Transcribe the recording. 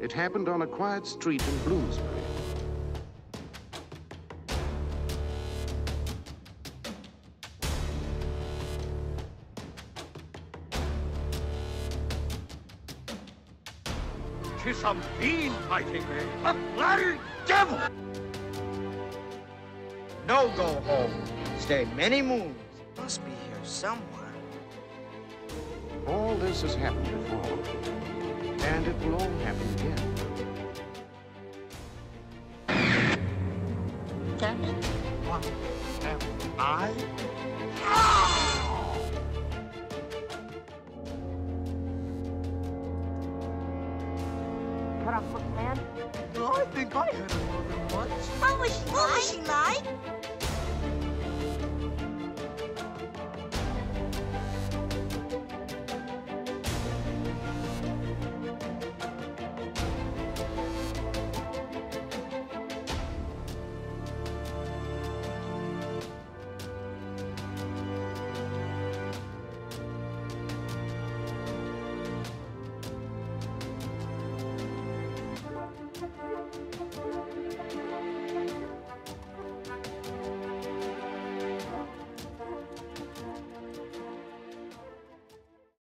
It happened on a quiet street in Bloomsbury. Tis some fiend fighting me, a bloody devil! No go home. Stay many moons. Must be here somewhere. All this has happened before, and it will all happen again. Damn it. What am I? Cut off foot man? No, I think I had a mother once. What was she like?